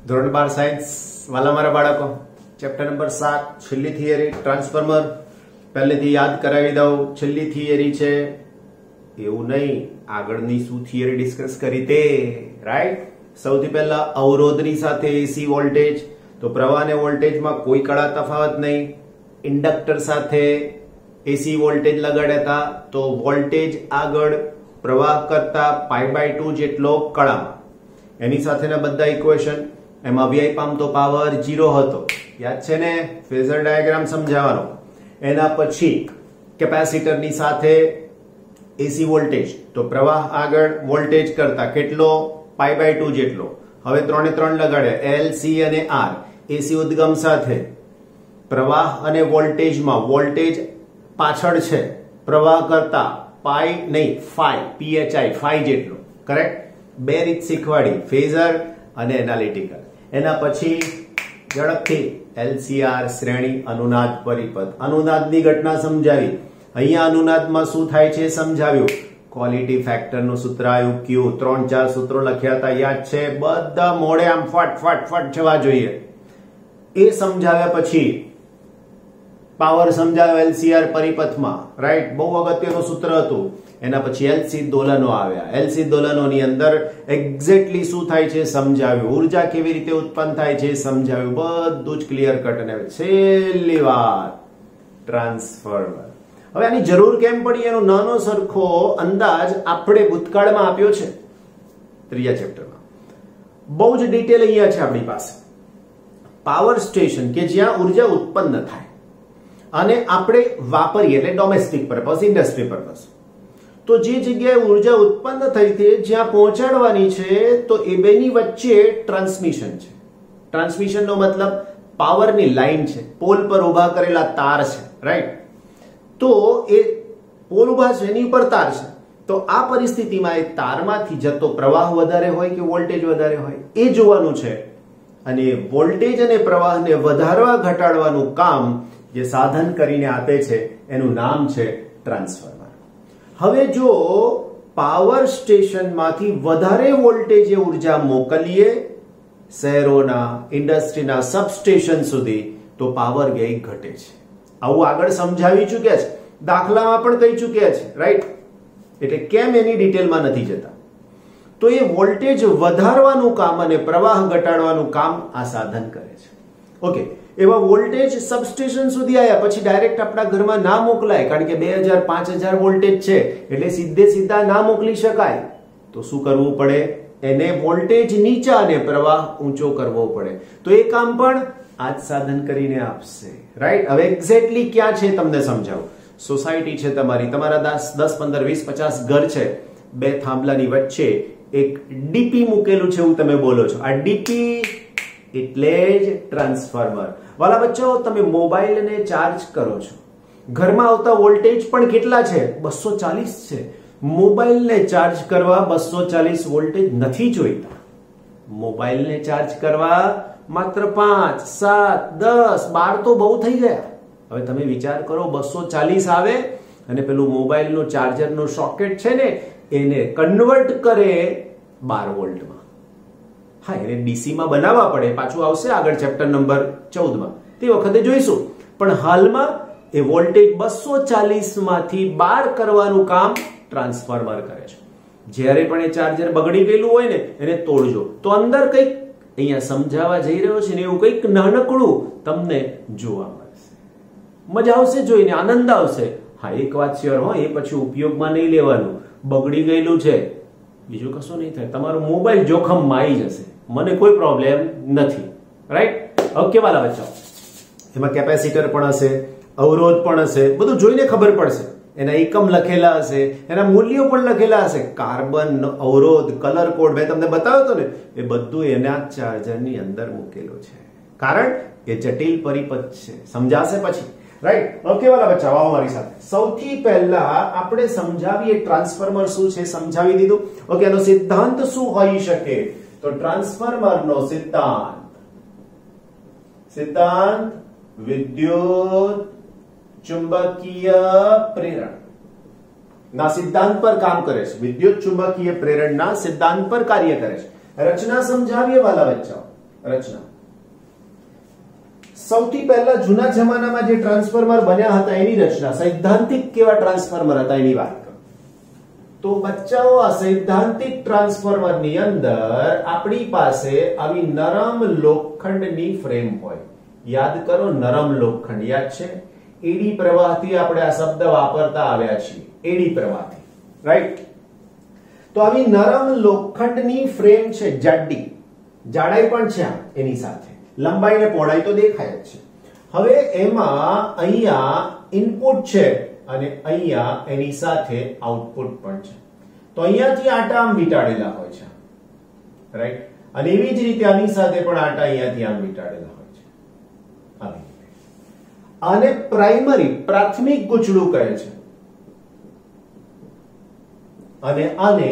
ધોરણ 12 સાયન્સ વાલા મારા બાળકો, ચેપ્ટર નંબર 7 છેલ્લી થિયરી ટ્રાન્સફોર્મર પહેલેથી યાદ કરાવી દઉં. છેલ્લી થિયરી છે એવું નહીં, આગળની શું થિયરી ડિસ્કસ કરી તે, રાઈટ. સૌથી પહેલા અવરોધની સાથે એસી વોલ્ટેજ, તો પ્રવાહ અને વોલ્ટેજમાં કોઈ કળા તફાવત નહીં. ઇન્ડક્ટર સાથે એસી વોલ્ટેજ લગાડ્યા હતા, તો વોલ્ટેજ આગળ પ્રવાહ કરતા π/2 જેટલો કળામાં. એની સાથેના બધા ઇક્વેશન, એમાં વીઆઈ પામતો પાવર 0 હતો, યાદ છે ને? ફેઝર ડાયાગ્રામ સમજાવવાનો. એના પછી કેપેસિટરની સાથે એસી વોલ્ટેજ, તો પ્રવાહ આગળ વોલ્ટેજ કરતા કેટલો? π/2 જેટલો. હવે 3 ને 3 લગાડ્યા, એલ, સી અને આર. એસી ઉદ્ગમ સાથે પ્રવાહ અને વોલ્ટેજમાં વોલ્ટેજ પાછળ છે, પ્રવાહ કરતા પાઈ નહીં ફાઈ જેટલો. કરેક્ટ? બે રીત શીખવાડી, ફેઝર અને એનાલિટિકલ. એના પછી ઝડપથી એલસીઆર, શ્રેણી, અનુનાદ, પરિપથ. અનુનાદની ઘટના સમજાવી. અહીંયા અનુનાદમાં શું થાય છે સમજાવ્યું. ક્વોલિટી ફેક્ટરનું સૂત્ર આવ્યું, ક્યુ. 3-4 સૂત્રો લખ્યા હતા, યાદ છે? બધા મોડે આમ ફટ જવા જોઈએ. એ સમજાવ્યા પછી પાવર સમજાવ્યો એલસીઆર પરિપથમાં, રાઈટ. બહુ અગત્યનું સૂત્ર હતું. એના પછી એલસી દોલનો આવ્યા. એલસી દોલનોની અંદર એક્ઝેક્ટલી શું થાય છે સમજાવ્યું. ઉર્જા કેવી રીતે ઉત્પન્ન થાય છે સમજાવ્યું. બધું જ ક્લિયર કટ. અને છેલ્લી વાર ટ્રાન્સફોર્મર. હવે આની જરૂર કેમ પડી એનો નાનો સરખો અંદાજ આપણે ભૂતકાળમાં આપ્યો છે, ત્રીજા ચેપ્ટરમાં. બહુ જ ડિટેલ અહીંયા છે આપણી પાસે. પાવર સ્ટેશન કે જ્યાં ઉર્જા ઉત્પન્ન થાય અને આપણે વાપરીએ, એટલે ડોમેસ્ટિક પર્પઝ, ઇન્ડસ્ટ્રી પર્પઝ. તો જે જગ્યાએ ઉર્જા ઉત્પન્ન થઈ છે જ્યાં પહોંચાડવાની છે, તો એ બેની વચ્ચે ટ્રાન્સમિશન છે. ટ્રાન્સમિશનનો મતલબ પાવરની લાઈન છે, પોલ પર ઉભા કરેલા તાર છે, રાઈટ. તો એ પોલ ઉભા છે, એની ઉપર તાર છે. તો આ પરિસ્થિતિમાં એ તારમાંથી જતો પ્રવાહ વધારે હોય કે વોલ્ટેજ વધારે હોય એ જોવાનું છે. અને વોલ્ટેજ અને પ્રવાહને વધારવા ઘટાડવાનું કામ જે સાધન કરીને આપે છે એનું નામ છે ટ્રાન્સફોર્મર. હવે જો પાવર સ્ટેશનમાંથી વધારે વોલ્ટેજે ઉર્જા મોકલીએ શહેરોના, ઇન્ડસ્ટ્રીના સબસ્ટેશન સુધી, તો પાવર વ્યય ઘટે છે. આવું આગળ સમજાવી ચૂક્યા છે, દાખલામાં પણ કહી ચૂક્યા છે, રાઈટ. એટલે કેમ એની ડિટેલમાં નથી જતા. તો એ વોલ્ટેજ વધારવાનું કામ અને પ્રવાહ ઘટાડવાનું કામ આ સાધન કરે છે. ઓકે, એવા વોલ્ટેજ સબસ્ટેશન સુધી આવ્યા પછી ડાયરેક્ટ આપણા ઘરમાં ના મોકલાય, કારણ કે 2000-5000 વોલ્ટેજ છે, એટલે સીધા ના મોકલી શકાય. તો શું કરવું પડે? એને વોલ્ટેજ નીચા અને પ્રવાહ ઊંચો કરવો પડે. તો એ કામ પણ આ જ સાધન કરીને આપશે, રાઈટ. હવે એક્ઝેક્ટલી ક્યાં છે તમને સમજાવું. સોસાયટી છે તમારી, તમારા 10, 15, 20, 50 ઘર છે. બે થાંભલાની વચ્ચે એક ડીપી મૂકેલું છે એવું તમે બોલો છો. આ ડીપી એટલે જ ટ્રાન્સફોર્મર. વાલા બચ્ચો, તમે મોબાઈલને ચાર્જ કરો છો, ઘરમાં આવતા વોલ્ટેજ પણ કેટલા છે? 240 છે. મોબાઈલને ચાર્જ કરવા 240 વોલ્ટેજ નથી જોઈતા. મોબાઈલને ચાર્જ કરવા માત્ર 5, 7, 10, 12 તો બહુ થઈ ગયા. હવે તમે વિચાર કરો, 240 આવે અને પેલું મોબાઈલનું ચાર્જરનું સોકેટ છે ને એને કન્વર્ટ કરે 12 વોલ્ટમાં. હા, એને ડીસી માં બનાવવા પડે, પાછું આવશે આગળ ચેપ્ટર નંબર 14 માં, તે વખતે જોઈશું. પણ હાલમાં એ વોલ્ટેજ 240 માંથી 12 કરવાનું કામ ટ્રાન્સફોર્મર કરે છે. જ્યારે પણ એ ચાર્જર બગડી ગયેલું હોય ને એને તોડજો, તો અંદર કંઈક અહીંયા સમજાવવા જઈ રહ્યો છે ને એવું કંઈક નાનકડું તમને જોવા મળશે. મજા આવશે જોઈને, આનંદ આવશે. હા, એક વાત શ્યોર હો, એ પછી ઉપયોગમાં નહીં લેવાનું. બગડી ગયેલું છે, બીજું કશું નહીં થાય, તમારો મોબાઈલ જોખમમાં આવી જશે. મને કોઈ પ્રોબ્લેમ નથી, રાઈટ. ઓકે વાલા બચ્ચા, એમાં કેપેસિટર પણ હશે, અવરોધ પણ હશે, બધું જોઈને ખબર પડશે. એના એકમ લખેલા હશે, એના મૂલ્યો પણ લખેલા હશે. કાર્બન અવરોધ, કલર કોડ મેં તમને બતાવ્યો હતો ને, એ બધું એના ચાર્જરની અંદર મૂકેલું છે, કારણ એ જટિલ પરિપથ છે. સમજાશે પછી, રાઈટ. ઓકે વાલા બચ્ચા, આવો મારી સાથે. સૌથી પહેલા આપણે સમજાવીએ ટ્રાન્સફોર્મર શું છે, સમજાવી દીધું. ઓકે, એનો સિદ્ધાંત શું હોઈ શકે? તો ટ્રાન્સફોર્મરનો સિદ્ધાંત વિદ્યુત ચુંબકીય પ્રેરણ ના સિદ્ધાંત પર કામ કરે છે. વિદ્યુત ચુંબકીય પ્રેરણના સિદ્ધાંત પર કાર્ય કરે છે. રચના સમજાવીએ વાલા બચ્ચા. રચના. સૌથી પહેલા જૂના જમાનામાં જે ટ્રાન્સફોર્મર બન્યા હતા એની રચના, સૈદ્ધાંતિક કેવા ટ્રાન્સફોર્મર હતા એની વાત કરો. તો બચ્ચાઓ, આ સૈદ્ધાંતિક ટ્રાન્સફોર્મરની અંદર આપણી પાસે આવી નરમ લોખંડની ફ્રેમ હોય. યાદ કરો, નરમ લોખંડ યાદ છે? એડી પ્રવાહથી આપણે આ શબ્દ વાપરતા આવ્યા છીએ, એડી પ્રવાહથી, રાઈટ? તો આવી નરમ લોખંડની ફ્રેમ છે, જાડી, જાડાઈ પણ છે એની સાથે, લંબાઈ ને પહોળાઈ તો દેખાય જ છે. હવે એમાં અહીંયા ઇનપુટ છે અને અહીંયા એની સાથે આઉટપુટ પણ છે. તો અહીંયાથી આટા આમ વીંટાળેલા હોય છે, રાઈટ? અને એવી જ રીતે આની સાથે પણ આટા અહીંયાથી આમ વીંટાળેલા હોય છે, આવી રીતે. આને પ્રાઇમરી, પ્રાથમિક ગૂંચળું કહે છે અને આને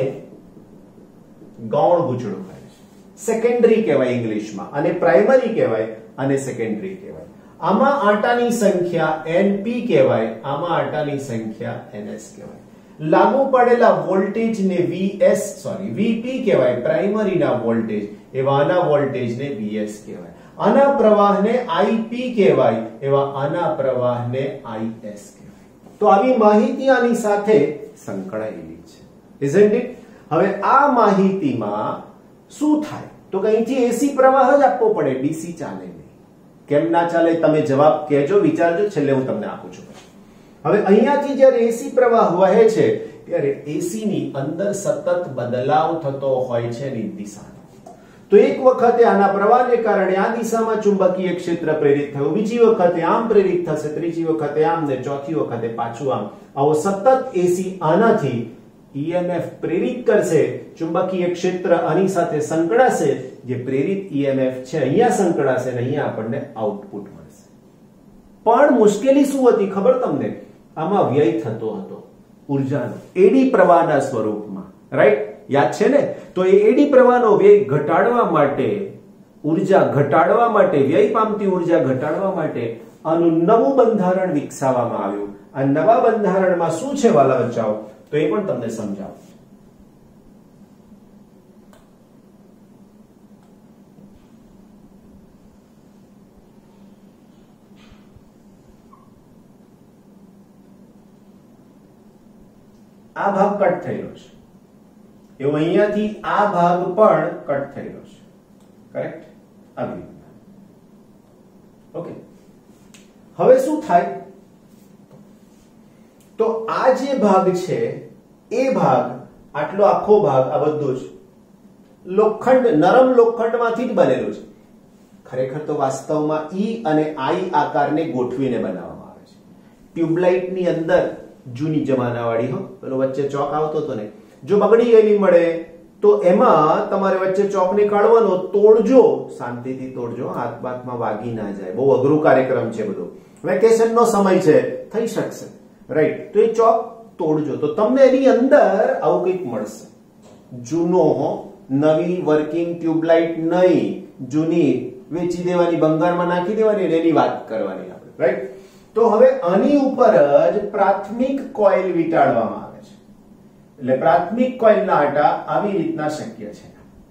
ગૌણ ગૂંચળું કહે છે. સેકન્ડરી કહેવાય ઇંગ્લિશમાં, અને પ્રાઇમરી કહેવાય અને સેકન્ડરી કહેવાય. આમાં આટાની સંખ્યા NP કહેવાય, આમાં આટાની સંખ્યા NS કહેવાય. લાગુ પડેલા વોલ્ટેજ ને VP કહેવાય, પ્રાઇમરીના વોલ્ટેજ, એવા આના વોલ્ટેજને VS કહેવાય. આના પ્રવાહને IP કહેવાય, એવા આના પ્રવાહને IS કહેવાય. તો આવી માહિતી આની સાથે સંકળાયેલી છે, isn't it? હવે આ માહિતીમાં શું થાય? તો કે અહીંથી એસી પ્રવાહ જ આપવો પડે, ડીસી ચાલે નહીં. કેમ ના ચાલે? તમે જવાબ કહેજો, વિચારજો, છેલ્લે હું તમને આપું છું. હવે અહીંયાથી જ્યારે એસી પ્રવાહ વહે છે ત્યારે એસી ની અંદર સતત બદલાવ થતો હોય છે એની દિશાનો. તો એક વખતે આના પ્રવાહને કારણે આ દિશામાં ચુંબકીય ક્ષેત્ર પ્રેરિત થયું, બીજી વખતે આમ પ્રેરિત થશે, ત્રીજી વખતે આમ ને ચોથી વખતે પાછું આમ. આવો સતત એસી આનાથી EMF પ્રેરિત કરશે, ચુંબકીય ક્ષેત્ર આની સાથે સંકળાશે, જે પ્રેરિત EMF છે અહીંયા સંકળાશે અને અહીંયા આપણને આઉટપુટ મળશે. પણ મુશ્કેલી શું હતી ખબર તમને? આમાં વ્યય થતો હતો ઉર્જાનો, એડી પ્રવાહના સ્વરૂપમાં, રાઈટ? યાદ છે ને? તો એ એડી પ્રવાહનો વ્યય ઘટાડવા માટે, ઉર્જા ઘટાડવા માટે, વ્યય પામતી ઉર્જા ઘટાડવા માટે આનું નવું બંધારણ વિકસાવવામાં આવ્યું. આ નવા બંધારણમાં શું છે વાલા બચ્ચાઓ? તો એ પણ તમને સમજાવું. આ ભાગ કટ થયેલો છે, એવું અહીંયાથી આ ભાગ પણ કટ થયેલો છે, કરેક્ટ? આવી રીતના. ઓકે, હવે શું થાય? તો આ જે ભાગ છે એ ભાગ, આટલો આખો ભાગ, આ બધું જ લોખંડ, નરમ લોખંડમાંથી જ બનેલું છે. ખરેખર તો વાસ્તવમાં E અને I આકારને ગોઠવીને બનાવવામાં આવે છે. ટ્યુબલાઇટની અંદર જૂની જમાનાવાળી, હો, પેલો વચ્ચે ચોક આવતો હતો ને, જો બગડી ગયેલી મળે તો એમાં તમારે વચ્ચે ચોકને કાઢવાનો, તોડજો, શાંતિથી તોડજો, હાથ બાથમાં વાગી ના જાય. બહુ અઘરું કાર્યક્રમ છે બધો, વેકેશનનો સમય છે, થઈ શકશે, રાઈટ? તો એ ચોક તોડજો તો તમને એની અંદર આવું કંઈક મળશે. જૂનો, નવી વર્કિંગ ટ્યુબલાઇટ નહીં, જૂની વેચી દેવાની, ભંગારમાં નાખી દેવાની, એની વાત કરવાની આપણે, રાઈટ? તો હવે આની ઉપર જ પ્રાથમિક કોઇલ વીંટાળવામાં આવે છે. એટલે પ્રાથમિક કોઇલના આટા આવી રીતના શક્ય છે.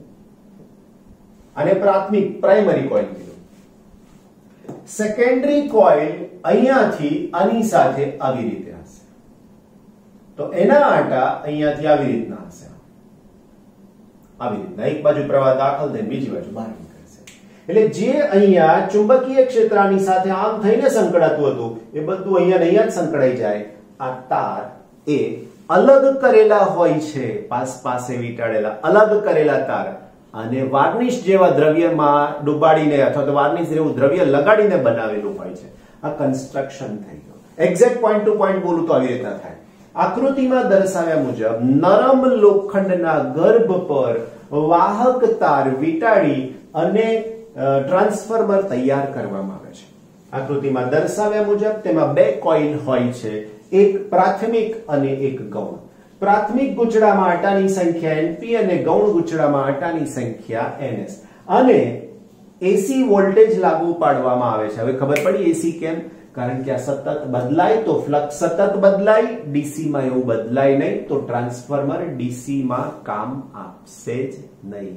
અને પ્રાથમિક, પ્રાઇમરી કોઇલ કીધું. સેકન્ડરી કોઇલ અહીંયાથી આની સાથે આવી રીતે હશે, તો એના આટા અહીંયાથી આવી રીતના હશે, આવી રીતના. એક બાજુ પ્રવાહ દાખલ થઈને બીજી બાજુ બહાર નીકળશે. એટલે જે અહીંયા ચુંબકીય ક્ષેત્રની સાથે આમ થઈને સંકળાતું હતું એ બધું અહીંયા ને અહીંયા જ સંકળાઈ જાય. આ તાર એ અલગ કરેલા હોય છે, પાસે વીંટાળેલા અલગ કરેલા તાર, અને વાર્નિશ જેવા દ્રવ્યમાં ડુબાડીને અથવા તો વાર્નિશ જેવું દ્રવ્ય લગાડીને બનાવેલું હોય છે. આ કન્સ્ટ્રક્શન થઈ ગયું. એક્ઝેક્ટ પોઈન્ટ ટુ પોઈન્ટ બોલું તો આવી રીતના થાય. આકૃતિમાં દર્શાવ્યા મુજબ નરમ લોખંડના ગર્ભ પર વાહક તાર વીંટાળી અને ટ્રાન્સફોર્મર તૈયાર કરવામાં આવે છે. આકૃતિમાં દર્શાવ્યા મુજબ તેમાં બે કોઇલ હોય છે, એક પ્રાથમિક અને એક ગૌણ. પ્રાથમિક ગૂંચળામાં આટાની સંખ્યા NP અને ગૌણ ગૂંચળામાં આટાની સંખ્યા NS. અને એસી વોલ્ટેજ લાગુ પાડવામાં આવે છે. હવે ખબર પડી એસી કેમ? કારણ કે આ સતત બદલાય તો ફ્લક્સ સતત બદલાય, ડીસી માં એવું બદલાય નહીં, તો ટ્રાન્સફોર્મર ડીસી માં કામ આપશે જ નહીં.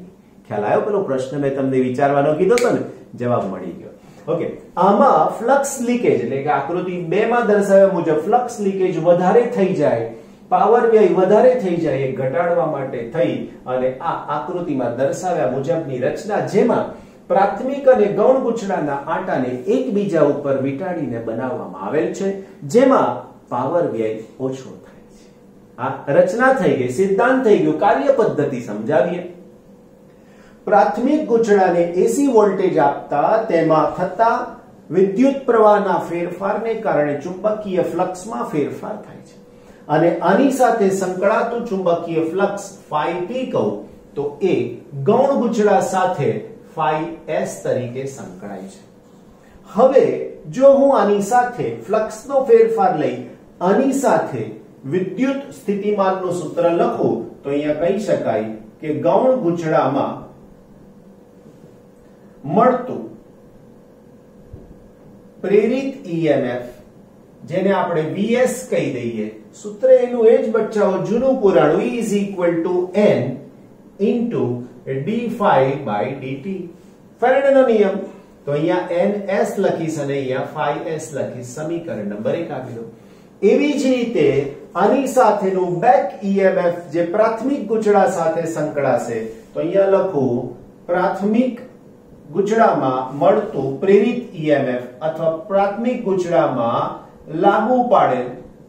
ખ્યાલ આવ્યો? પેલો પ્રશ્ન મેં તમને વિચારવાનો કીધો હતો ને, જવાબ મળી ગયો. ઓકે, આમાં ફ્લક્સ લીકેજ એટલે કે આકૃતિ 2 માં દર્શાવ્યા મુજબ ફ્લક્સ લીકેજ વધારે થઈ જાય, પાવર વ્યય વધારે થઈ જાય, એ ઘટાડવા માટે થઈ અને આ આકૃતિમાં દર્શાવ્યા મુજબની રચના, જેમાં પ્રાથમિક અને ગૌણ ગૂંચળાના આટાને એકબીજા ઉપર વીંટાળીને બનાવવામાં આવેલ છે, જેમાં પાવર વ્યય ઓછો થાય છે. આ રચના થઈ ગઈ, સિદ્ધાંત થઈ ગયો, કાર્ય પદ્ધતિ સમજાવીએ. પ્રાથમિક ગૂંચળાને એસી વોલ્ટેજ આપતા તેમાં થતા વિદ્યુત પ્રવાહના ફેરફારને કારણે ચુંબકીય ફ્લક્સમાં ફેરફાર થાય છે અને આની સાથે સંકળાતું ચુંબકીય ફ્લક્સ phi કહું તો એ ગૌણ ગૂંચળા સાથે phi s તરીકે સંકળાય છે. હવે જો હું આની સાથે ફ્લક્સનો ફેરફાર લઈ આની સાથે વિદ્યુત સ્થિતિમાનનું સૂત્ર લખું તો અહીંયા કહી શકાય કે ગૌણ ગૂંચળામાં મળતું પ્રેરિત EMF, જેને આપણે Vs કહી દઈએ, સૂત્ર એનું એ જ બચ્ચાઓ જૂનું પુરાણું, E is equal to N into d phi by dt. ફેરેડેનો નિયમ. તો અહીંયા ns લખીશ અને અહીંયા phi s લખીશ. સમીકરણ નંબર 1 આપી દો. એવી જ રીતે આની સાથેનું બેક EMF જે પ્રાથમિક ગૂંચળા સાથે સંકળાશે તો અહીંયા લખું પ્રાથમિક ગૂંચળામાં મળતું પ્રેરિત EMF અથવા પ્રાથમિક ગૂંચળામાં લાગુ પાડેલ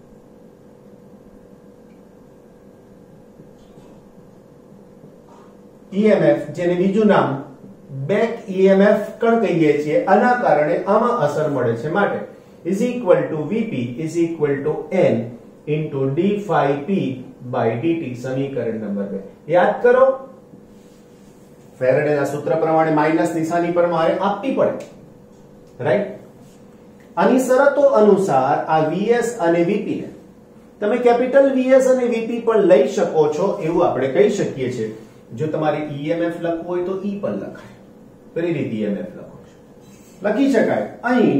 EMF, જેને બીજું નામ બેક EMF પણ કહીએ છીએ, આના કારણે આમાં અસર મળે છે, માટે is equal to Vp is equal to N into d phi p by dt. સમીકરણ નંબર 2 યાદ કરો. ફેરેડેના સૂત્ર પ્રમાણે માઈનસ નિશાની પર મારે આપવી પડે, રાઈટ? આની શરતો અનુસાર આ Vs અને Vp ને તમે કેપિટલ Vs અને Vp પણ લઈ શકો છો, એવું આપણે કહી શકીએ છીએ. જો તમારે EMF લખવું હોય તો E પણ લખાય, પ્રેરિત EMF લખો છો, લખી શકાય. અહીં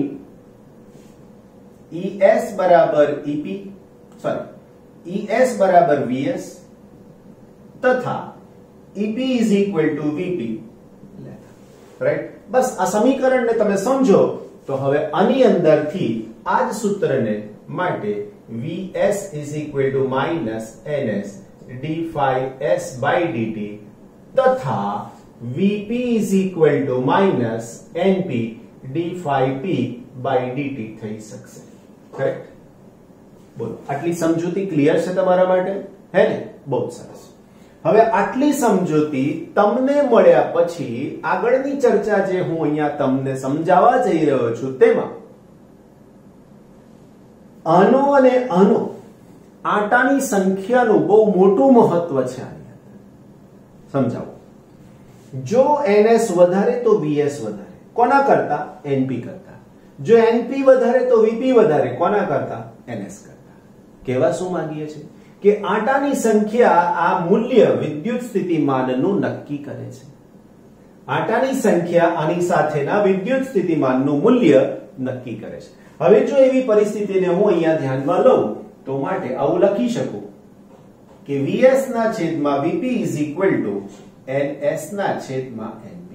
ES બરાબર EP, સોરી ES બરાબર Vs તથા EP is equal to Vp, right? બસ આ સમીકરણને તમે સમજો તો હવે આની અંદરથી આ જ સૂત્રને માટે Vs is equal to minus ns d phi s by dt તથા Vp is equal to minus np d phi p by dt થઈ શકશે, કરેક્ટ? બોલો, આટલી સમજૂતી ક્લિયર છે તમારા માટે? હે ને? બહુ સરસ. હવે આટલી સમજૂતી તમને મળ્યા પછી આગળની ચર્ચા જે હું અહીંયા તમને સમજાવવા જઈ રહ્યો છું તેમાં આનો અને આનો આટાની સંખ્યાનું બહુ મોટું મહત્વ છે. સમજાવો. જો ns વધારે તો Vs વધારે, કોના કરતા? np કરતા. જો np વધારે તો Vp વધારે, કોના કરતા? ns કરતા. કહેવા શું માંગીએ છીએ કે આટાની સંખ્યા આ મૂલ્ય વિદ્યુત સ્થિતિમાનનું નક્કી કરે છે. આટાની સંખ્યા આની સાથેના વિદ્યુત સ્થિતિમાનનું મૂલ્ય નક્કી કરે છે. હવે જો એવી પરિસ્થિતિને હું અહીંયા ધ્યાનમાં લઉં તો માટે આવું લખી શકું કે Vs ના છેદમાં Vp is equal to ns ના છેદમાં np,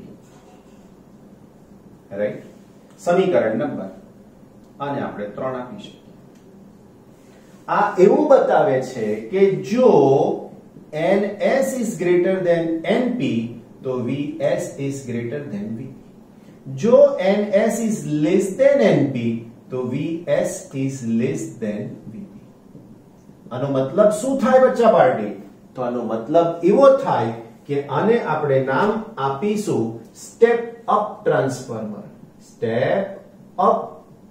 રાઈટ? સમીકરણ નંબર આને આપણે 3 આપી શકીએ. આ એવું બતાવે છે કે જો ns is greater than np તો Vs is greater than Vp. જો ns is less than np તો Vs is less than Vp. આનો મતલબ શું થાય બચ્ચા પાર્ટી? તો આનો મતલબ એવો થાય કે આને આપણે નામ આપીશું step up transformer. Step up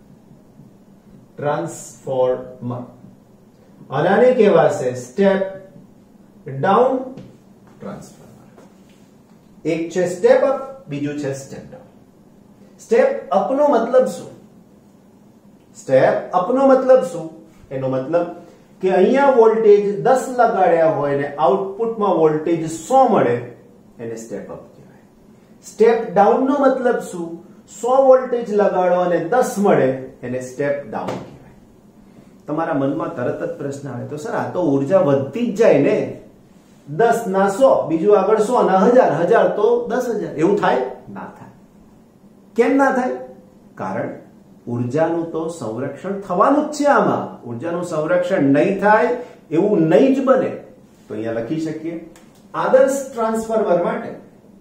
transformer. આને કહેવાશે સ્ટેપ ડાઉન ટ્રાન્સફોર્મર. એક છે સ્ટેપ અપ, બીજું છે સ્ટેપ ડાઉન. સ્ટેપ અપ નો મતલબ શું? સ્ટેપ અપ નો મતલબ શું? એનો મતલબ કે અહીંયા વોલ્ટેજ 10 લગાડ્યા હોય ને આઉટપુટમાં વોલ્ટેજ 100 મળે, એને સ્ટેપ અપ કહેવાય. સ્ટેપ ડાઉન નો મતલબ શું? 100 વોલ્ટેજ લગાડો અને 10 મળે, એને સ્ટેપ ડાઉન કહેવાય. તમારા મનમાં તરત જ પ્રશ્ન આવે તો સર આ તો ઉર્જા વધતી જ જાય ને, 10 ના 100, બીજું આગળ 100 ના 1000, 1000 તો 10,000. એવું થાય? ના થાય. કેમ ના થાય? કારણ ઉર્જાનું તો સંરક્ષણ થવાનું જ છે. આમાં ઉર્જાનું સંરક્ષણ નહીં થાય એવું નહીં જ બને. તો અહીંયા લખી શકીએ આદર્શ ટ્રાન્સફોર્મર માટે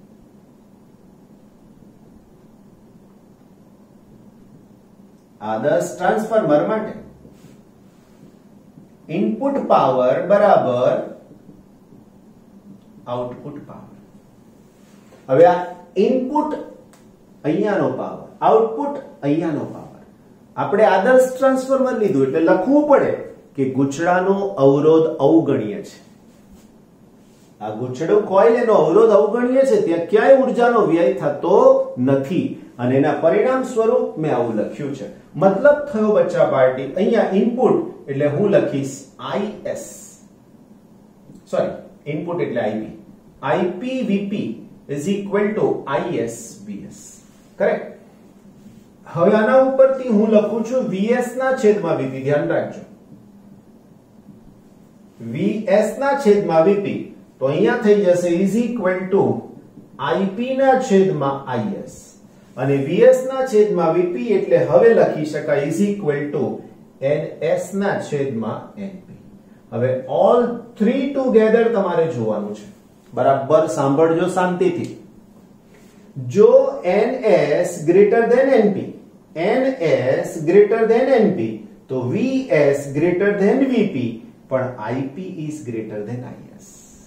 ઇનપુટ પાવર બરાબર આઉટપુટ પાવર. હવે આ ઇનપુટ અહીંયાનો પાવર, આઉટપુટ અહીંયાનો પાવર. આપણે આદર્શ ટ્રાન્સફોર્મર લીધું એટલે લખવું પડે કે ગૂંચળાનો અવરોધ અવગણ્ય છે. આ ગૂંચળું કોઇલ એનો અવરોધ અવગણ્ય છે, ત્યાં ક્યાંય ઉર્જાનો વ્યય થતો નથી અને એના પરિણામ સ્વરૂપ મેં આવું લખ્યું છે. મતલબ થયો બચ્ચા પાર્ટી, અહીંયા ઇનપુટ એટલે હું લખીશ IS, સોરી ઇનપુટ એટલે IP, IPVP is equal to ISVS. Correct? હવે આના ઉપરથી હું લખું છું VS ના છેદમાં VP. ધ્યાન રાખજો, VS ના છેદમાં VP. તો અહીંયા થઈ જશે is equal to IP ના છેદમાં IS અને VS ના છેદમાં VP એટલે હવે લખી શકાય is equal to NS ના છેદમાં NP. હવે all three together તમારે જોવાનું છે. બરાબર સાંભળજો શાંતિથી. જો NS greater than NP, NS greater than NP, તો VS greater than VP, પણ IP is greater than IS.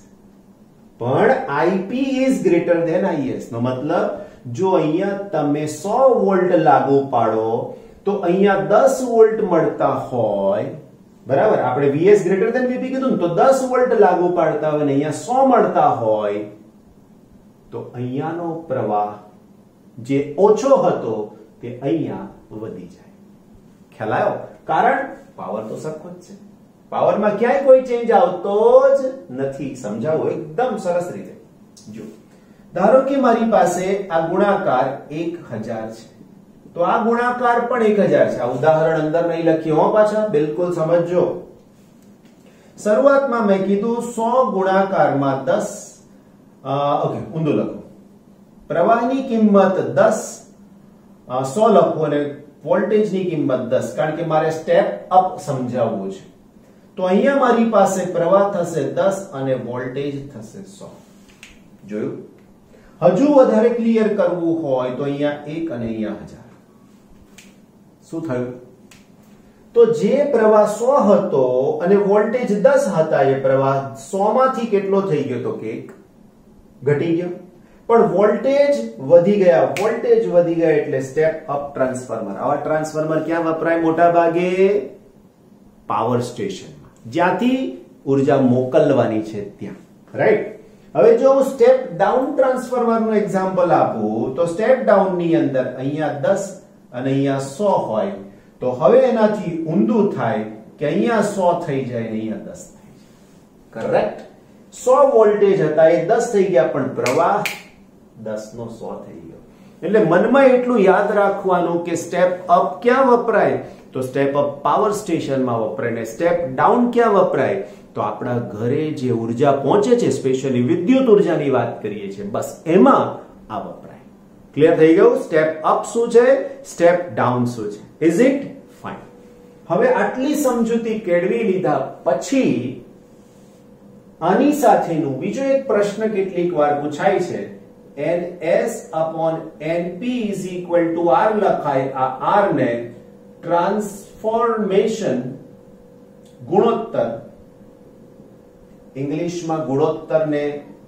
પણ IP is greater than IS નો મતલબ જો અહીંયા તમે 100 વોલ્ટ લાગુ પાડો તો અહીંયા 10 વોલ્ટ મળતા હોય, બરાબર? આપણે VS greater than VP કીધું તો 10 વોલ્ટ લાગુ પાડતા હોય અને અહીંયા 100 મળતા હોય તો અહીંયાનો પ્રવાહ જે ઓછો હતો તે અહીંયા વધી જાય. ખ્યાલ આવ્યો? કારણ પાવર તો સરખો જ છે, પાવરમાં ક્યાંય કોઈ ચેન્જ આવતો જ નથી. સમજાવો એકદમ સરસ રીતે. જો ધારો કે મારી પાસે આ ગુણાકાર 1000 છે, તો આ ગુણાકાર પણ 1000 છે. આ ઉદાહરણ અંદર નહીં લખીએ હો, પાછા બિલકુલ સમજજો. શરૂઆતમાં મેં કીધું 100 ગુણાકારમાં 10, ઓકે ઊંધું લખો. પ્રવાહની કિંમત 10, 100 લખો અને વોલ્ટેજની કિંમત 10, કારણ કે મારે સ્ટેપ અપ સમજાવવું છે. તો અહીંયા મારી પાસે પ્રવાહ થશે 10 અને વોલ્ટેજ થશે 100. જોયું? હજુ વધારે ક્લિયર કરવું હોય તો અહીંયા 1 અને અહીંયા 1000. શું થયું? તો જે પ્રવાહ 100 હતો અને વોલ્ટેજ 10 હતા, એ પ્રવાહ 100 માંથી કેટલો થઈ ગયો? તો કે 1 ઘટી ગયો. પણ વોલ્ટેજ વધી ગયા, વોલ્ટેજ વધી ગયા એટલે સ્ટેપ અપ ટ્રાન્સફોર્મર. આવા ટ્રાન્સફોર્મર ક્યાં વપરાય? મોટા ભાગે પાવર સ્ટેશન, જ્યાંથી ઉર્જા મોકલવાની છે ત્યાં. રાઈટ? હવે જો હું સ્ટેપ ડાઉન ટ્રાન્સફોર્મર નું એક્ઝામ્પલ આપું તો સ્ટેપ ડાઉન ની અંદર અહીંયા 10 અને અહીંયા 100 હોય તો હવે એનાથી ઊંધું થાય કે અહીંયા 100 થઈ જાય અને અહીંયા 10 થઈ જાય. કરેક્ટ? 100 વોલ્ટેજ હતા એ 10 થઈ ગયા, પણ પ્રવાહ 10 નો 100 થઈ ગયો. એટલે મનમાં એટલું યાદ રાખવાનું કે સ્ટેપ અપ ક્યાં વપરાય? તો સ્ટેપ અપ પાવર સ્ટેશનમાં વપરાય. ને સ્ટેપ ડાઉન ક્યાં વપરાય? તો આપણા ઘરે જે ઉર્જા પહોંચે છે, સ્પેશિયલી વિદ્યુત ઉર્જાની વાત કરીએ છીએ, બસ એમાં આ વપરાય. ક્લિયર થઈ ગયું? સ્ટેપ અપ શું છે, સ્ટેપ ડાઉન શું છે? Is it fine? હવે આટલી સમજૂતી કેળવી લીધા પછી આની સાથેનું બીજો એક પ્રશ્ન કેટલીક વાર પૂછાય છે. NS upon NP is equal to R લખાય. આ R ને ટ્રાન્સફોર્મેશન ગુણોત્તર, ઇંગ્લિશમાં ગુણોત્તરને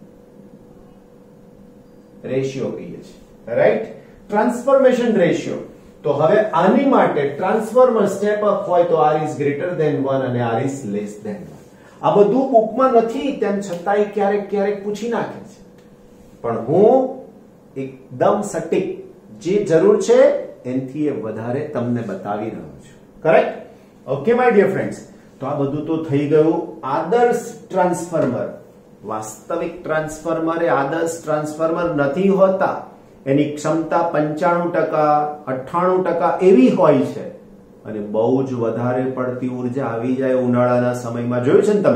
રેશિયો કહીએ છીએ. રાઈટ? Transformation ratio. તો હવે આની માટે ટ્રાન્સફોર્મર સ્ટેપ અપ હોય તો R is greater than 1 અને R is less than 1. આ બધું બુકમાં નથી, તેમ છતાંય ક્યારેક ક્યારેક પૂછી નાખે છે. પણ હું એકદમ સટીક જે જરૂર છે એનાથી વધારે તમને બતાવી રહ્યો છું. Correct? Okay my dear friends, તો આ બધું તો થઈ ગયું આદર્શ ટ્રાન્સફોર્મર. વાસ્તવિક ટ્રાન્સફોર્મર એ આદર્શ ટ્રાન્સફોર્મર નથી હોતા. એની ક્ષમતા 95%, 98% એવી હોય છે અને બહુ જ વધારે પડતી ઉર્જા આવી જાય ઉનાળાના સમયમાં. જોયું છે ને તમે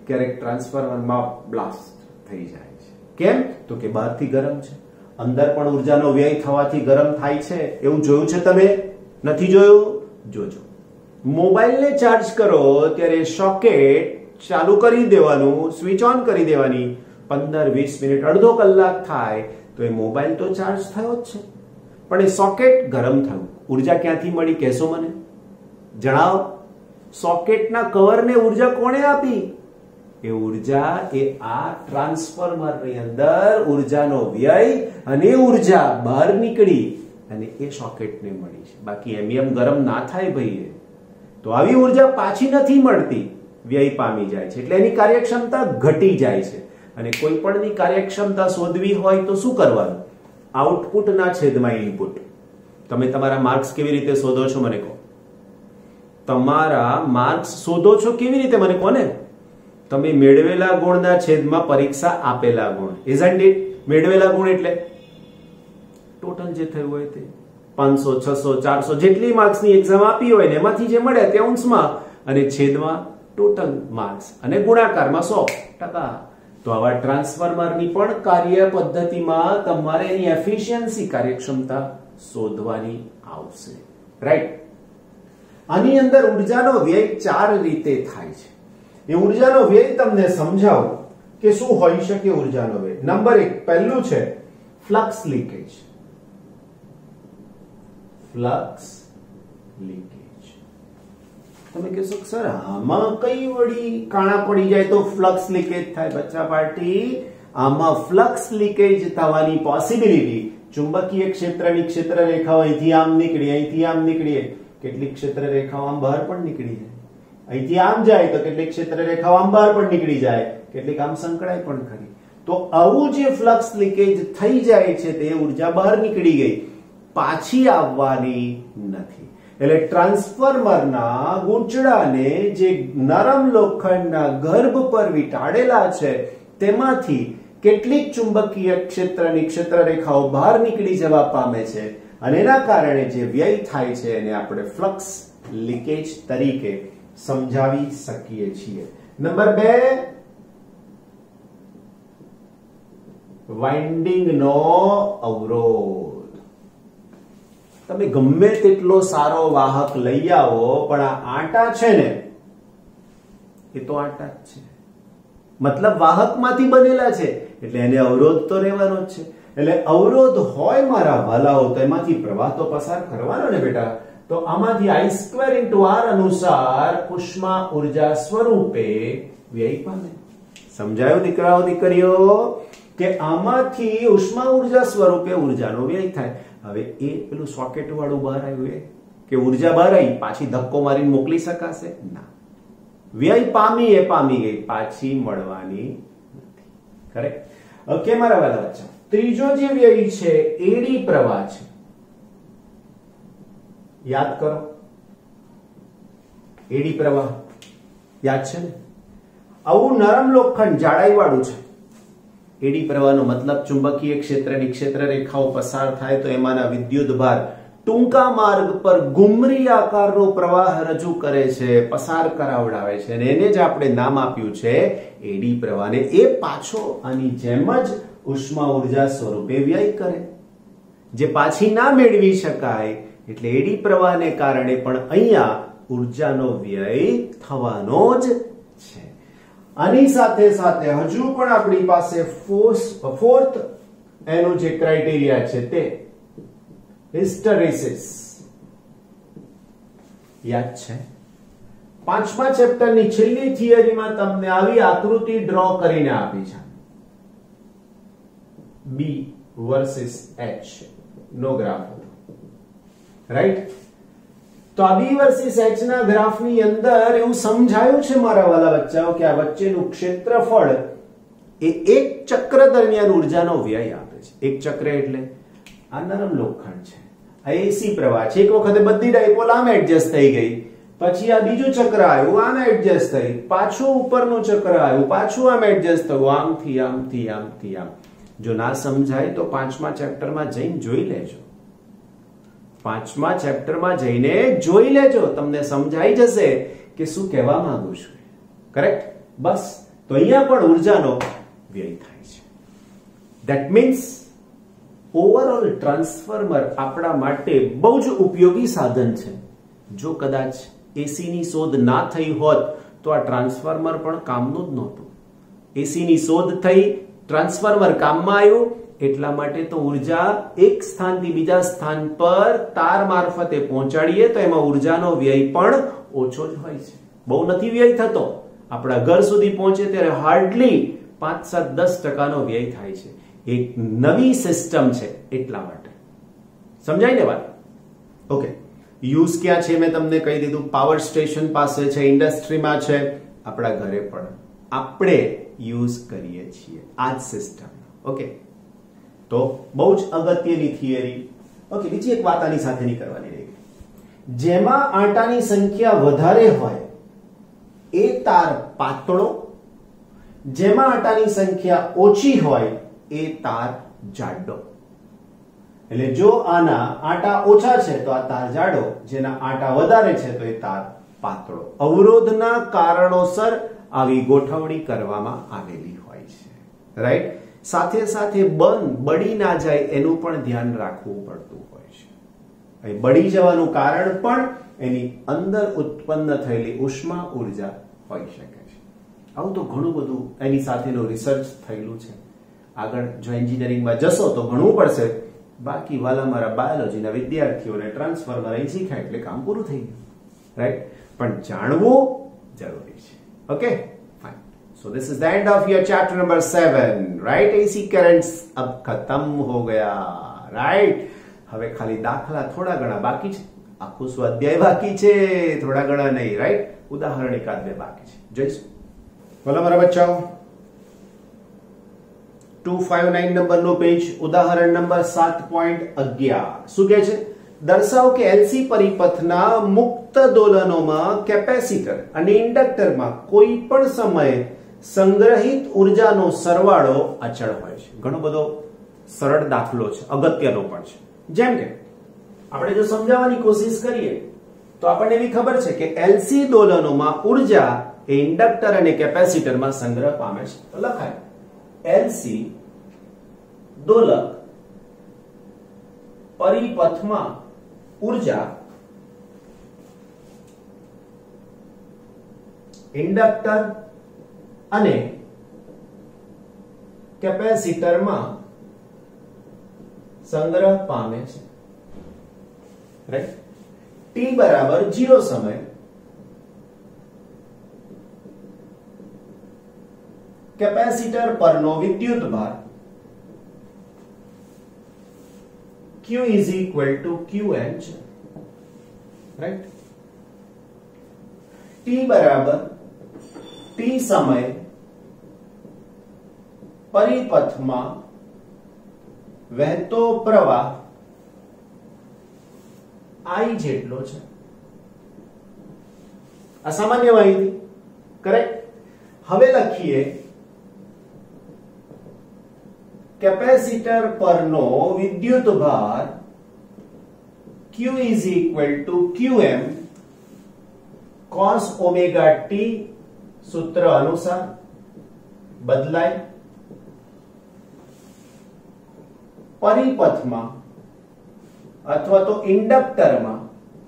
ક્યારેક ટ્રાન્સફોર્મરમાં બ્લાસ્ટ થઈ જાય છે. કેમ? તો કે બહારથી ગરમ છે, અંદર પણ ઉર્જાનો વ્યય થવાથી ગરમ થાય છે. એવું જોયું છે તમે? નથી જોયું? જોજો. મોબાઈલને ચાર્જ કરો ત્યારે સોકેટ ચાલુ કરી દેવાનું, સ્વિચ ઓન કરી દેવાની. 15-20 મિનિટ, અડધો કલાક થાય તો એ મોબાઈલ તો ચાર્જ થયો જ છે, પણ એ સોકેટ ગરમ થયું. ઉર્જા ક્યાંથી મળી કહેશો મને? જણાવો. સોકેટના કવરને ઉર્જા કોણે આપી? એ ઉર્જા એ આ ટ્રાન્સફોર્મરની અંદર ઉર્જાનો વ્યય અને ઉર્જા બહાર નીકળી અને એ સોકેટને મળી છે. બાકી એમ ગરમ ના થાય ભાઈ. તો આવી ઉર્જા પાછી નથી મળતી, વ્યય પામી જાય છે, એટલે એની કાર્યક્ષમતા ઘટી જાય છે. અને કોઈ પણની કાર્યક્ષમતા શોધવી હોય તો શું કરવાનું? આઉટપુટના છેદમાં ઇનપુટ. તમે તમારા માર્ક્સ કેવી રીતે શોધો છો મને કહો? તમારા માર્ક્સ શોધો છો કેવી રીતે મને કહો ને? તમે મેળવેલા ગુણના છેદમાં પરીક્ષા આપેલા ગુણ. Isn't it? મેળવેલા ગુણ એટલે ટોટલ જે થયું હોય તે 500, 600, 400 જેટલી માર્ક્સની એક્ઝામ આપી હોય ને એમાંથી જે મળે તે અંશમાં, અને છેદમાં ટોટલ માર્ક્સ, અને ગુણાકારમાં 100%. તો આવા ટ્રાન્સફોર્મરની પણ કાર્ય પદ્ધતિમાં તમારે એની એફિશિયન્સી, કાર્યક્ષમતા શોધવાની આવશે. રાઈટ? આની અંદર ઉર્જાનો વ્યય 4 રીતે થાય છે. એ ઉર્જાનો વ્યય તમને સમજાવું કે શું હોઈ શકે ઉર્જાનો વ્યય. નંબર 1, પહેલું છે ફ્લક્સ લીકેજ. Flux leakage. તમે કહેશો સર આમાં કઈ વળી કાણા પડી જાય તો ફ્લક્સ લીકેજ થાય? બચ્ચા પાર્ટી, આમાં ફ્લક્સ લીકેજ થવાની પોસિબિલિટી, ચુંબકીય ક્ષેત્રની ક્ષેત્ર રેખાઓ અહીંથી આમ નીકળી, અહીંથી આમ નીકળી, કેટલીક ક્ષેત્ર રેખાઓ આમ બહાર પણ નીકળી જાય. અહીંથી આમ જાય તો કેટલીક ક્ષેત્ર રેખાઓ આમ બહાર પણ નીકળી જાય, કેટલીક આમ સંકળાય પણ ખરી. તો આવું જે ફ્લક્સ લીકેજ થઈ જાય છે તે ઉર્જા બહાર નીકળી ગઈ, પાછી આવવાની નથી. એટલે ટ્રાન્સફોર્મરના ગૂંચળાને જે નરમ લોખંડના ગર્ભ પર વીંટાળેલા છે તેમાંથી કેટલીક ચુંબકીય ક્ષેત્રની ક્ષેત્ર રેખાઓ બહાર નીકળી જવા પામે છે, અને એના કારણે જે વ્યય થાય છે એને આપણે ફ્લક્સ લીકેજ તરીકે સમજાવી શકીએ છીએ. નંબર 2, વાઇન્ડિંગનો અવરોધ. તમે ગમે તેટલો સારો વાહક લઈ આવો પણ આ આટા છે ને એ તો આટા જ છે, મતલબ વાહકમાંથી બનેલા છે, એટલે એને અવરોધ તો રહેવાનો જ છે. એટલે અવરોધ હોય મારા વાલાઓ તો એમાંથી પ્રવાહ તો પસાર કરવાનો ને બેટા. તો આમાંથી I² × R અનુસાર ઉષ્મા ઉર્જા સ્વરૂપે વ્યય પામે. સમજાયું દીકરાઓ દીકરીઓ કે આમાંથી ઉષ્મા ઉર્જા સ્વરૂપે ઉર્જાનો વ્યય થાય. હવે એ પેલું સોકેટ વાળું બહાર આવ્યું કે ઉર્જા બહાર આવી, પાછી ધક્કો મારીને મોકલી શકાશે? ના. વ્યય પામી એ પામી ગઈ, પાછી મળવાની નથી. કરેક્ટ? ઓકે મારા વાલા બચ્ચા, ત્રીજો જે વ્યય છે એડી પ્રવાહ છે. યાદ કરો, એડી પ્રવાહ યાદ છે ને? આવું નરમ લોખંડ જાડાઈ વાળું છે. એડી પ્રવાહનો મતલબ ચુંબકીય ક્ષેત્રની ક્ષેત્ર રેખાઓ પસાર થાય તો એમાંના વિદ્યુત ભાર ટૂંકા માર્ગ પર ઘુમરી આકારનો પ્રવાહ રજૂ કરે છે, પસાર કરાવડાવે છે, અને એને જ આપણે નામ આપ્યું છે એડી પ્રવાહ. ને એ પાછો આની જેમ જ ઉષ્મા ઉર્જા સ્વરૂપે વ્યય કરે, જે પાછી ના મેળવી શકાય. એટલે એડી પ્રવાહને કારણે પણ અહીંયા ઉર્જાનો વ્યય થવાનો જ છે. આની સાથે સાથે હજુ પણ આપણી પાસે ફોર્થ એનું જે ક્રાઇટેરિયા છે તે હિસ્ટેરેસિસ યાદ છે? 5મા ચેપ્ટરની છેલ્લી થિયરીમાં તમને આવી આકૃતિ ડ્રો કરીને આપી છે. B વર્સિસ H નો ગ્રાફ હતો, રાઈટ? તો આ B વર્સિસ H ના ગ્રાફની અંદર એવું સમજાયું છે મારા વાલા બચ્ચાઓ કે આ વચ્ચેનું ક્ષેત્રફળ એ એક ચક્ર દરમિયાન ઉર્જાનો વ્યય આપે છે. એક ચક્ર એટલે આ નરમ લોખંડ છે, આ એસી પ્રવાહ છે. એક વખતે બધી ડાયપોલ આમ એડજસ્ટ થઈ ગઈ, પછી આ બીજું ચક્ર આવ્યું, આમ એડજસ્ટ થઈ, પાછું ઉપરનું ચક્ર આવ્યું, પાછું આમ એડજસ્ટ થયું, આમથી આમથી આમથી આમ. જો ના સમજાય તો 5મા ચેપ્ટરમાં જઈને જોઈ લેજો. 5મા ચેપ્ટરમાં જઈને જોઈ લેજો, તમને સમજાઈ જશે કે શું કહેવા માંગુ છું. કરેક્ટ? બસ તો અહીંયા પણ ઉર્જાનો વ્યય થાય છે. ધેટ મીન્સ ઓવરઓલ ટ્રાન્સફોર્મર આપણા માટે બહુ જ ઉપયોગી સાધન છે. જો કદાચ એસી ની શોધ ના થઈ હોત તો આ ટ્રાન્સફોર્મર પણ કામનું જ નહોતું. એસી ની શોધ થઈ, ટ્રાન્સફોર્મર કામમાં આવ્યું, એટલા માટે તો ઉર્જા એક સ્થાનથી બીજા સ્થાન પર તાર મારફતે પહોંચાડીએ તો એમાં ઉર્જાનો વ્યય પણ ઓછો જ હોય છે. બહુ નથી વ્યય થતો. આપણા ઘર સુધી પહોંચે ત્યારે હાર્ડલી 5-7-10% વ્યય થાય છે. એક નવી સિસ્ટમ છે એટલા માટે. સમજાય ને વાત? ઓકે. યુઝ ક્યાં છે મેં તમને કહી દીધું. પાવર સ્ટેશન પાસે છે, ઇન્ડસ્ટ્રીમાં છે, આપણા ઘરે પણ આપણે યુઝ કરીએ છીએ આ જ સિસ્ટમ. ઓકે, તો બહુ જ અગત્યની થિયરી. ઓકે, બીજી એક વાત આની સાથેની કરવાની રહી. જેમાં આટાની સંખ્યા વધારે હોય એ તાર પાતળો, જેમાં આટાની સંખ્યા ઓછી હોય એ તાર જાડો. એટલે જો આના આટા ઓછા છે તો આ તાર જાડો, જેના આટા વધારે છે તો એ તાર પાતળો. અવરોધના કારણોસર આવી ગોઠવણી કરવામાં આવેલી હોય છે. રાઈટ? સાથે સાથે બળી ના જાય એનું પણ ધ્યાન રાખવું પડતું હોય છે. બળી જવાનું કારણ પણ એની અંદર ઉત્પન્ન થયેલી ઉષ્મા ઉર્જા હોઈ શકે છે. આવું તો ઘણું બધું એની સાથેનું રિસર્ચ થયેલું છે. આગળ જો એન્જિનિયરિંગમાં જશો તો ભણવું પડશે. બાકી વાલા મારા બાયોલોજીના વિદ્યાર્થીઓને ટ્રાન્સફોર્મર અહીં શીખાય એટલે કામ પૂરું થઈ ગયું. રાઈટ? પણ જાણવું જરૂરી છે. Okay, fine. So this is the end of your chapter number 7, right? AC currents अब खत्म हो गया, right? હવે ખાલી દાખલા થોડા ઘણા બાકી છે. આખું સ્વાધ્યાય બાકી છે, થોડા ઘણા નહીં, રાઈટ? ઉદાહરણ એકાદ બે બાકી છે. જોઈશું. બોલો મારા બચ્ચાઓ, 259 નંબરનો પેજ, ઉદાહરણ નંબર 7.11. શું કહે છે? દર્શાવો કે એલસી પરિપથના મુક્ત દોલનોમાં કેપેસિટર અને ઇન્ડક્ટરમાં કોઈ પણ સમયે સંગ્રહિત ઉર્જાનો સરવાળો અચળ હોય છે. ઘણો બધો સરળ દાખલો છે, અગત્યનો પણ છે. જેમ કે આપણે જો સમજાવવાની કોશિશ કરીએ તો આપણને એવી ખબર છે કે એલસી દોલનોમાં ઉર્જા એ ઇન્ડક્ટર અને કેપેસિટરમાં સંગ્રહ પામે છે. તો લખાય એલસી દોલક પરિપથમાં ઉર્જા ઇન્ડક્ટર અને કેપેસિટરમાં સંગ્રહ પામે છે. રાઈટ? ટી બરાબર 0 સમય કેપેસિટર પરનો વિદ્યુત ભાર Q is equal to Qn છે. રાઈટ? ટી બરાબર ટી સમય પરિપથમાં વહેતો પ્રવાહ I જેટલો છે. આ સામાન્ય માહિતી. કરેક્ટ? હવે લખીએ કેપેસિટર પરનો વિદ્યુત ભાર Q is equal to Qm cos omega t સૂત્ર અનુસાર બદલાય. પરિપથમાં અથવા તો ઇન્ડક્ટરમાં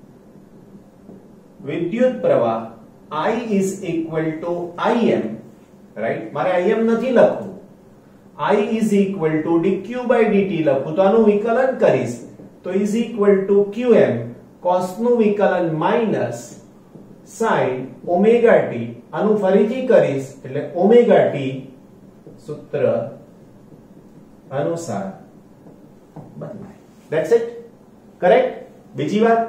વિદ્યુત પ્રવાહ I is equal to Im. Right? મારે Im નથી લખવું, I is equal to dq by dt લખું તો આનું વિકલન કરીશ તો is equal to Qm cos નું વિકલન માઈનસ sin ઓમેગા t, આનું ફરીથી કરીશ એટલે ઓમેગા t સૂત્ર અનુસાર બદલાય. That's it. કરેક્ટ? બીજી વાત,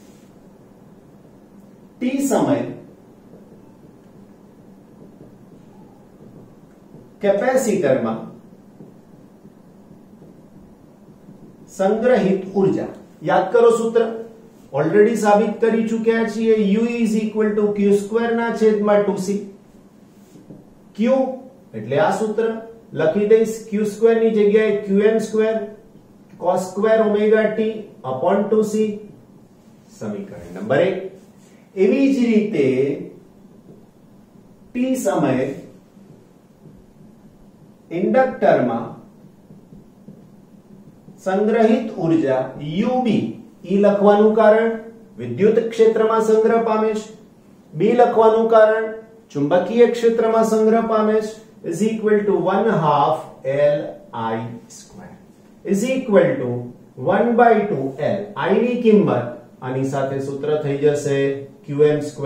t સમય કેપેસિટરમાં સંગ્રહિત ઉર્જા યાદ કરો. સૂત્ર ઓલરેડી સાબિત કરી ચૂક્યા છીએ. U is equal to Q² ના છેદમાં 2C. Q એટલે આ સૂત્ર લખી દઈશ Q² ની જગ્યાએ Qm² cos² omega t upon 2C. સમીકરણ નંબર 1. એવી જ રીતે t સમયે ઇન્ડક્ટરમાં સંગ્રહિત ઉર્જા UB ઈ લખવાનું કારણ વિદ્યુત ક્ષેત્રમાં સંગ્રહ પામે છે, બી લખવાનું કારણ ચુંબકીય ક્ષેત્રમાં સંગ્રહ પામે છે, is equal to 1/2 Li² is equal to 1/2 L. I ની કિંમત આની સાથે સૂત્ર થઈ જશે Qm²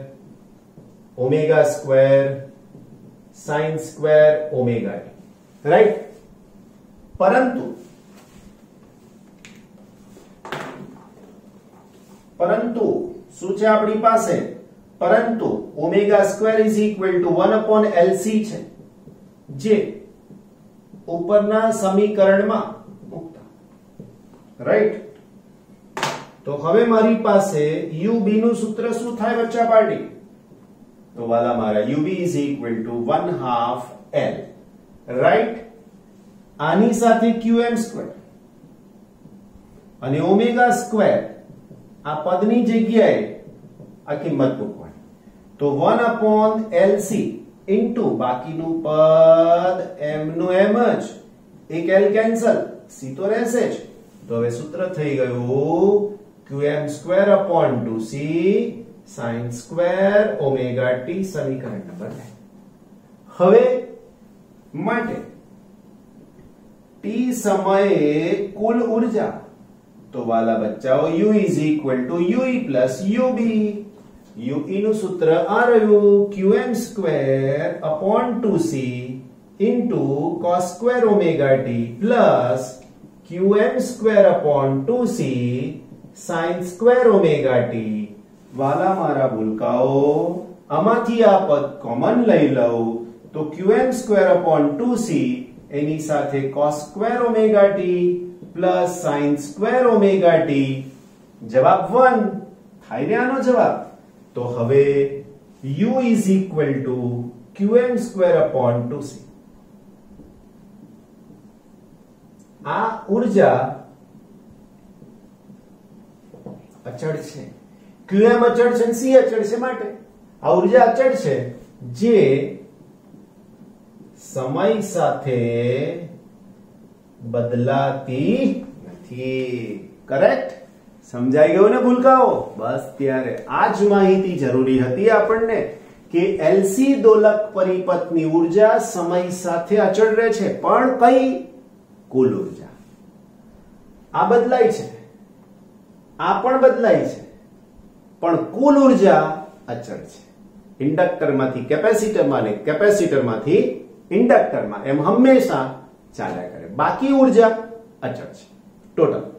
ω² sin² ωt, રાઈટ? પરંતુ શું છે આપણી પાસે? પરંતુ ω² is equal to 1/LC છે, જે ઉપરના સમીકરણમાં મૂકતા, રાઈટ? તો હવે મારી પાસે UB નું સૂત્ર શું થાય બચ્ચા પાર્ટી? તો વાલા મારા UB is equal to 1/2 L, right? આની સાથે Qm² અને ω² આ પદની જગ્યાએ આ કિંમત મૂકવાની, તો 1/LC ઇન્ટુ બાકીનું પદ m નું m જ, એક l કેન્સલ, c તો રહેશે જ. તો હવે સૂત્ર થઈ ગયું Qm²/2c sin² ωt, સમીકરણ નંબર 2. હવે માટે t સમયે કુલ ઉર્જા, તો વાલા બચ્ચાઓ U is equal to UE plus UB. UE નું સૂત્ર આ રહ્યું Qm²/2c into cos² ωt plus Qm²/2c sin² ωt. વાલા મારા ભૂલકાઓ, આમાંથી આ પદ કોમન લઈ લઉં તો Qm²/2c એની સાથે cos² ωt plus sin² ωt, જવાબ 1 થાય ને આનો જવાબ. તો હવે U is equal to Qm²/2c. આ ઉર્જા અચળ છે, Qm અચળ છે, C અચળ છે, માટે આ ઉર્જા અચળ છે જે સમય સાથે બદલાતી નથી. કરેક્ટ? સમજાઈ ગયું ને ભૂલકાઓ? બસ ત્યારે આ જ માહિતી જરૂરી હતી આપણને કે LC દોલક પરિપથની ઉર્જા સમય સાથે અચળ રહે છે, પણ કઈ? કુલ ઉર્જા. આ બદલાય છે, આ પણ બદલાય છે, પણ કુલ ઉર્જા અચળ છે. ઇન્ડક્ટરમાંથી કેપેસિટરમાં ને કેપેસિટરમાંથી ઇન્ડક્ટરમાં એમ હંમેશા ચાલ્યા કરે. બાકી ઉર્જા અચળ છે ટોટલ.